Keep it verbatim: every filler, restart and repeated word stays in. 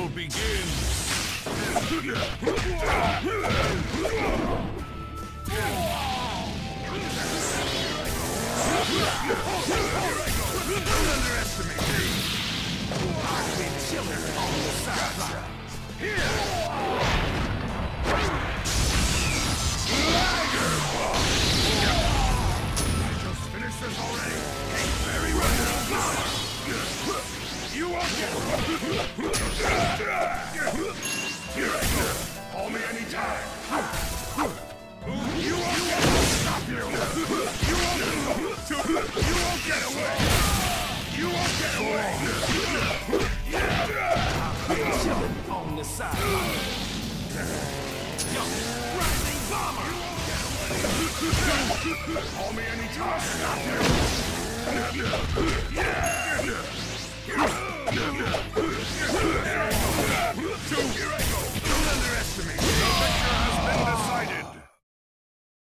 battle begins. Don't underestimate me. I've been chilling on the sideline. Here. Tiger Bomb. I just finished this already. Hey, very right. You won't get Here I go. Call me anytime. You won't get Stop you. You won't You won't get away. You won't get away. I'm chilling on the side. Yo, rising bomber. You won't get away. Call me anytime. Stop you. Yeah. Here I go. Here I go.